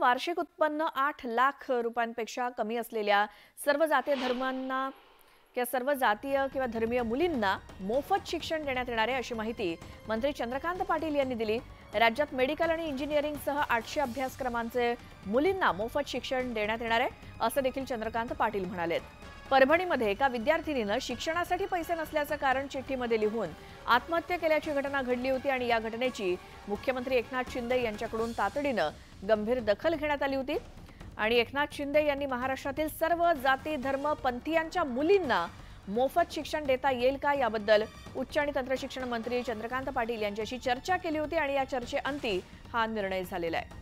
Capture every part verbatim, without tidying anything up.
वार्षिक उत्पन्न आठ लाख रुपयांपेक्षा कमी असलेल्या सर्व जाती धर्मांना किंवा सर्व जातीय किंवा धर्मीय मुलींना मोफत शिक्षण देण्यात येणार आहे अशी माहिती मंत्री चंद्रकांत पाटील यांनी दिली। राज्यात मेडिकल आणि इंजिनिअरिंग सह आठशे अभ्यासक्रमांचे मुलींना मोफत शिक्षण देण्यात येणार आहे असं देखील चंद्रकांत पाटील म्हणाले। परभणीमध्ये एका विद्यार्थिनीने शिक्षणासाठी पैसे नसल्याचं कारण चिठ्ठीमध्ये लिहून आत्महत्या केल्याची घटना घडली होती आणि या घटनेची मुख्यमंत्री एकनाथ शिंदे यांच्याकडून तातडीने गंभीर दखल घेण्यात आली होती आणि एकनाथ शिंदे यांनी महाराष्ट्रातील सर्व जाती धर्म पंथीयांच्या मुलींना मोफत शिक्षण देता येईल का याबद्दल उच्च आणि तंत्र शिक्षण मंत्री चंद्रकांत पाटील यांच्याशी चर्चा केली होती आणि या चर्चेअंती हा निर्णय झालेला आहे।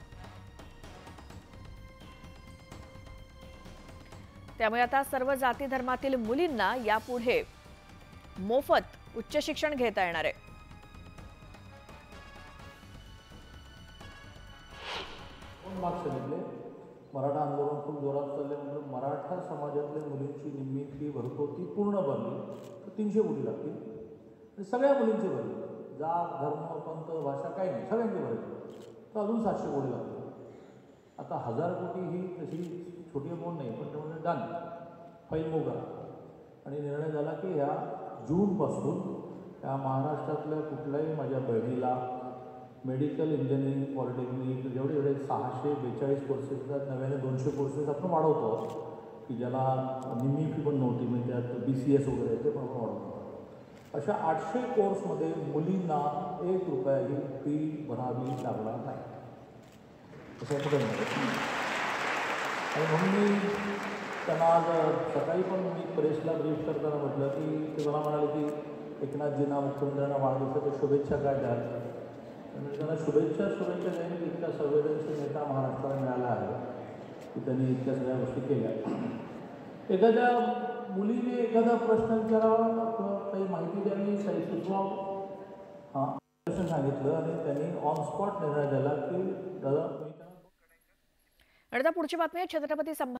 त्यामुळे आता सर्व जाती धर्मातील मुलींना यापुढे मोफत उच्च शिक्षण घेता येणार आहे। मराठा आंदोलन खूप जोरात चालल्यानंतर मराठा समाजातल्या मुलींची निम्मी फी भरतो ती पूर्ण भरली तर तीनशे कोटी लागतील आणि सगळ्या मुलींची भरली, जात धर्म पंथ भाषा काही नाही, सगळ्यांची भरली तर अजून सातशे कोटी लागतील। आता हजार कोटी ही तशी छोटी अमाऊंट नाही, पण त्यामुळे डन फाईल मूव करा आणि निर्णय झाला की ह्या जूनपासून त्या महाराष्ट्रातल्या कुठल्याही माझ्या बहिणीला मेडिकल इंजिनिअरिंग पॉलिटेक्निक जेवढे एवढे सहाशे बेचाळीस कोर्सेस आहेत, नव्याने दोनशे कोर्सेस आपण वाढवतो की ज्याला निम्मी फी पण नव्हती, म्हणजे त्यात बी सी एस वगैरे ते पण आपण वाढवतो। अशा आठशे कोर्समध्ये मुलींना एक रुपयाही फी भरावी लागणार नाही असं कुठे नाही। आणि म्हणून मी त्यांना आज सकाळी पण मी प्रेसला ब्रीफ करताना म्हटलं की ते मला म्हणाले की एकनाथजींना मुख्यमंत्र्यांना वाढदिवसाच्या शुभेच्छा काय द्याल, म्हणजे त्यांना शुभेच्छा शुभेच्छा देणे इतका संवेदनशील नेता महाराष्ट्राला मिळाला आहे की त्यांनी इतक्या सगळ्या गोष्टी केल्या। एखाद्या मुलीने एखादा प्रश्न विचारावा, काही माहिती द्यावी, काही सुचवावं, हां प्रश्न सांगितलं आणि त्यांनी ऑन स्पॉट निर्णय दिला की दादा आणि आता पुढची बातमी आहे छत्रपती संभाजी